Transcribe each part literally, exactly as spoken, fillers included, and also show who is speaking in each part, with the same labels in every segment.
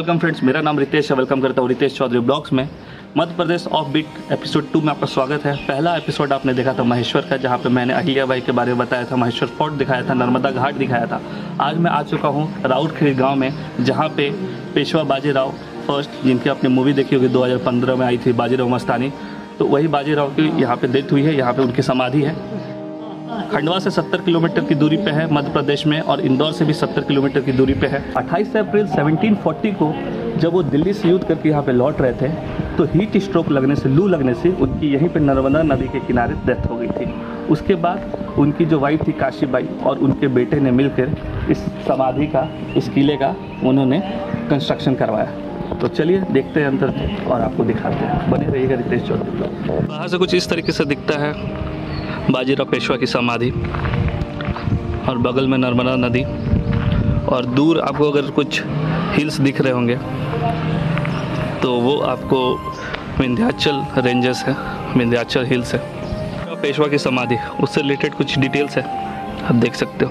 Speaker 1: Welcome friends, मेरा नाम रितेश है। वेलकम करता हूँ रितेश चौधरी ब्लॉग्स में। Madhya Pradesh of beat episode two में आपका स्वागत है। पहला एपिसोड आपने देखा था महेश्वर का, जहाँ पे मैंने अहिल्याबाई के बारे में बताया था, महेश्वर फोर्ट दिखाया था, नर्मदा घाट दिखाया था। आज मैं आ चुका हूँ राउतखेड़ी गाँव में, जहाँ पे पेशवा बाजीराव फर्स्ट, जिनकी आपने मूवी देखी होगी दो हज़ार पंद्रह में आई थी, बाजीराव मस्तानी, तो वही बाजीराव की यहाँ पे डेथ हुई है। यहाँ पे उनकी समाधि है। खंडवा से सत्तर किलोमीटर की दूरी पे है मध्य प्रदेश में, और इंदौर से भी सत्तर किलोमीटर की दूरी पे है। अट्ठाईस अप्रैल सत्रह सौ चालीस को जब वो दिल्ली से युद्ध करके यहाँ पे लौट रहे थे, तो हीट स्ट्रोक लगने से, लू लगने से उनकी यहीं पे नर्मदा नदी के किनारे डेथ हो गई थी। उसके बाद उनकी जो वाइफ थी काशीबाई और उनके बेटे ने मिलकर इस समाधि का, इस किले का उन्होंने कंस्ट्रक्शन करवाया। तो चलिए देखते हैं अंदर और आपको दिखाते हैं। बने रहिएगा रितेश चौधरी। बाहर से कुछ इस तरीके से दिखता है बाजीराव पेशवा की समाधि, और बगल में नर्मदा नदी, और दूर आपको अगर कुछ हिल्स दिख रहे होंगे तो वो आपको विंध्याचल रेंजेस है, विंध्याचल हिल्स है। पेशवा की समाधि, उससे रिलेटेड कुछ डिटेल्स है, आप देख सकते हो।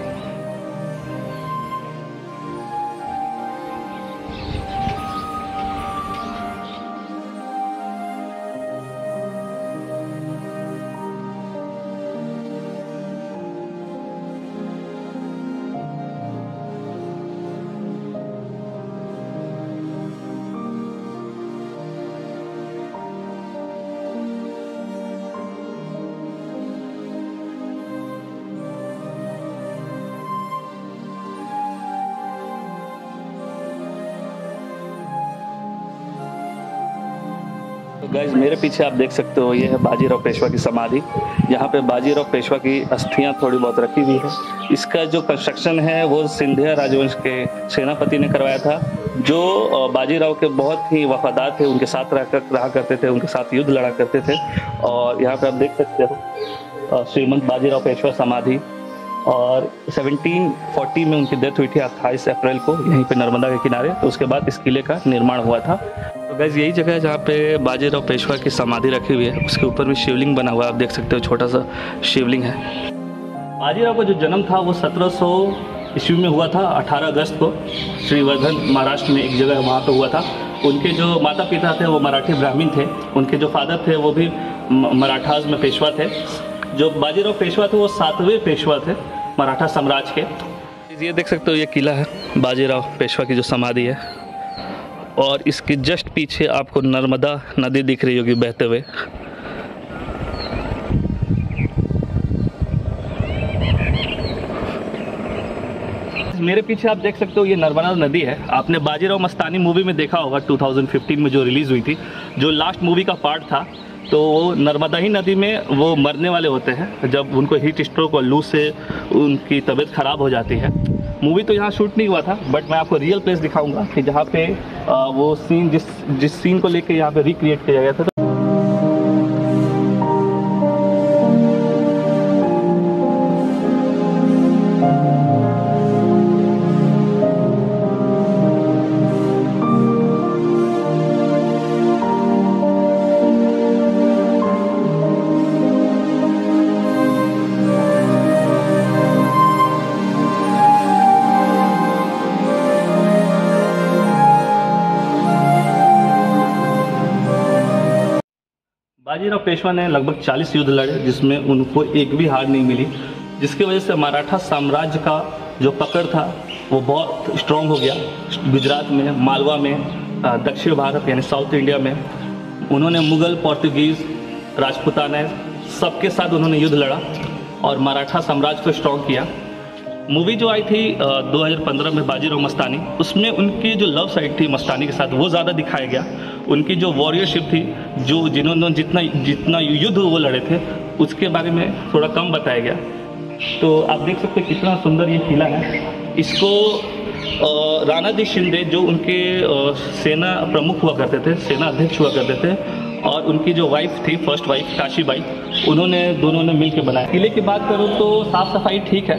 Speaker 1: तो गाइज मेरे पीछे आप देख सकते हो, ये है बाजीराव पेशवा की समाधि। यहाँ पे बाजीराव पेशवा की अस्थियां थोड़ी बहुत रखी हुई है। इसका जो कंस्ट्रक्शन है वो सिंधिया राजवंश के सेनापति ने करवाया था, जो बाजीराव के बहुत ही वफादार थे, उनके साथ रह कर रहा करते थे, उनके साथ युद्ध लड़ा करते थे। और यहाँ पे आप देख सकते हो श्रीमंत बाजीराव पेशवा समाधि, और सत्रह सौ चालीस में उनकी डेथ हुई थी अट्ठाईस अप्रैल को यहीं पे नर्मदा के किनारे। तो उसके बाद इस किले का निर्माण हुआ था। तो गैस यही जगह है जहाँ पे बाजीराव पेशवा की समाधि रखी हुई है। उसके ऊपर भी शिवलिंग बना हुआ है, आप देख सकते हो, छोटा सा शिवलिंग है। बाजीराव का जो जन्म था वो सत्रह सौ ईस्वी में हुआ था, अठारह अगस्त को श्रीवर्धन महाराष्ट्र में एक जगह वहाँ पे हुआ था। उनके जो माता पिता थे वो मराठी ब्राह्मण थे, उनके जो फादर थे वो भी मराठास में पेशवा थे। जो बाजीराव पेशवा थे वो सातवें पेशवा थे मराठा साम्राज्य के। ये देख सकते हो, ये किला है बाजीराव पेशवा की जो समाधि है, और इसके जस्ट पीछे आपको नर्मदा नदी दिख रही होगी बहते हुए। मेरे पीछे आप देख सकते हो, ये नर्मदा नदी है। आपने बाजीराव मस्तानी मूवी में देखा होगा दो हज़ार पंद्रह में जो रिलीज़ हुई थी, जो लास्ट मूवी का पार्ट था, तो वो नर्मदा ही नदी में वो मरने वाले होते हैं जब उनको हीट स्ट्रोक और लू से उनकी तबीयत ख़राब हो जाती है। मूवी तो यहाँ शूट नहीं हुआ था, बट मैं आपको रियल प्लेस दिखाऊंगा कि जहाँ पे वो सीन, जिस जिस सीन को लेके यहाँ पे रिक्रिएट किया गया था। बाजीराव पेशवा ने लगभग चालीस युद्ध लड़े, जिसमें उनको एक भी हार नहीं मिली, जिसकी वजह से मराठा साम्राज्य का जो पकड़ था वो बहुत स्ट्रॉन्ग हो गया। गुजरात में, मालवा में, दक्षिण भारत यानी साउथ इंडिया में उन्होंने मुगल, पोर्तुगीज़, राजपूताना सबके साथ उन्होंने युद्ध लड़ा और मराठा साम्राज्य को स्ट्रॉन्ग किया। मूवी जो आई थी दो हज़ार पंद्रह में बाजीराव मस्तानी, उसमें उनकी जो लव साइड थी मस्तानी के साथ वो ज़्यादा दिखाया गया। उनकी जो वॉरियरशिप थी, जो जिन्होंने जितना जितना युद्ध वो लड़े थे, उसके बारे में थोड़ा कम बताया गया। तो आप देख सकते हैं कितना सुंदर ये किला है। इसको राणा जी शिंदे, जो उनके सेना प्रमुख हुआ करते थे, सेना अध्यक्ष हुआ करते थे, और उनकी जो वाइफ थी, फर्स्ट वाइफ काशीबाई, उन्होंने दोनों ने मिल के बनाया। किले की बात करूँ तो साफ़ सफाई ठीक है,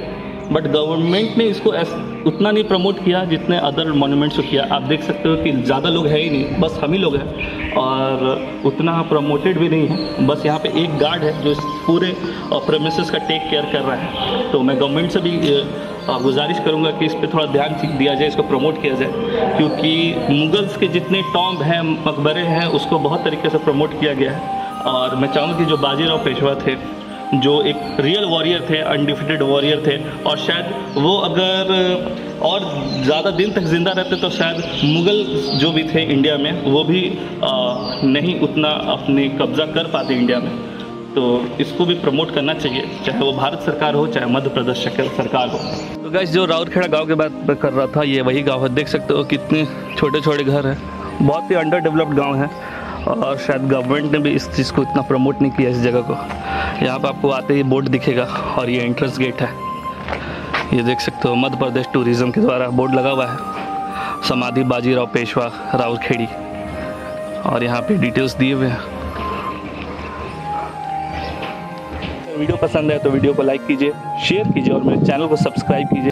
Speaker 1: बट गवर्नमेंट ने इसको ऐस, उतना नहीं प्रमोट किया जितने अदर मोन्यूमेंट्स को किया। आप देख सकते हो कि ज़्यादा लोग है ही नहीं, बस हम ही लोग हैं और उतना प्रमोटेड भी नहीं है। बस यहाँ पे एक गार्ड है जो इस पूरे प्रेमिसेस का टेक केयर कर रहा है। तो मैं गवर्नमेंट से भी गुजारिश करूँगा कि इस पर थोड़ा ध्यान दिया जाए, इसको प्रमोट किया जाए, क्योंकि मुगल्स के जितने टॉम्ब हैं, मकबरे हैं, उसको बहुत तरीके से प्रमोट किया गया है। और मैं चाहूँगा कि जो बाजीराव पेशवा थे, जो एक रियल वॉरियर थे, अनडिफिटेड वॉरियर थे, और शायद वो अगर और ज़्यादा दिन तक ज़िंदा रहते तो शायद मुग़ल जो भी थे इंडिया में, वो भी आ, नहीं उतना अपने कब्ज़ा कर पाते इंडिया में। तो इसको भी प्रमोट करना चाहिए, चाहे वो भारत सरकार हो, चाहे मध्य प्रदेश सरकार हो। तो गाइस, जो राउरखेड़ा गांव की बात मैं कर रहा था, ये वही गांव है। देख सकते हो कितने छोटे छोटे घर हैं, बहुत ही अंडर डेवलप्ड गाँव है और शायद गवर्नमेंट ने भी इस चीज़ को इतना प्रमोट नहीं किया इस जगह को। यहाँ पर आपको आते ही बोर्ड दिखेगा और ये एंट्रेंस गेट है। ये देख सकते हो मध्य प्रदेश टूरिज़्म के द्वारा बोर्ड लगा हुआ है, समाधि बाजीराव पेशवा राउरखेड़ी, और यहाँ पे डिटेल्स दिए हुए हैं। वीडियो पसंद है तो वीडियो को लाइक कीजिए, शेयर कीजिए और मेरे चैनल को सब्सक्राइब कीजिए।